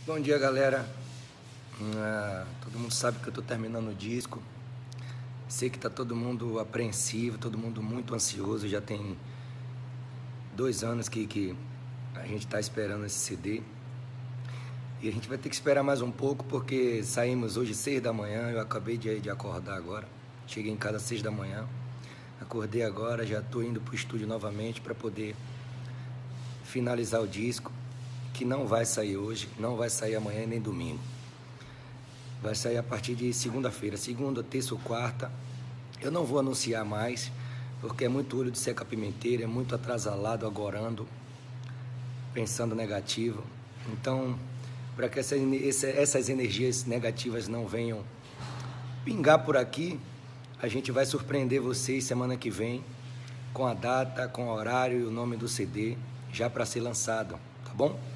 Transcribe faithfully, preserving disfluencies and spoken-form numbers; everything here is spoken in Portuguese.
Bom dia, galera. Ah, todo mundo sabe que eu estou terminando o disco. Sei que está todo mundo apreensivo, todo mundo muito ansioso. Já tem dois anos que, que a gente está esperando esse C D. E a gente vai ter que esperar mais um pouco porque saímos hoje seis da manhã. Eu acabei de, de acordar agora. Cheguei em casa às seis da manhã. Acordei agora, já estou indo para o estúdio novamente para poder finalizar o disco, que não vai sair hoje, não vai sair amanhã nem domingo. Vai sair a partir de segunda-feira, segunda, terça ou quarta. Eu não vou anunciar mais, porque é muito olho de seca pimenteira, é muito atrasalado, agorando, pensando negativo. Então, para que essas, essas energias negativas não venham pingar por aqui, a gente vai surpreender vocês semana que vem com a data, com o horário e o nome do C D já para ser lançado, tá bom?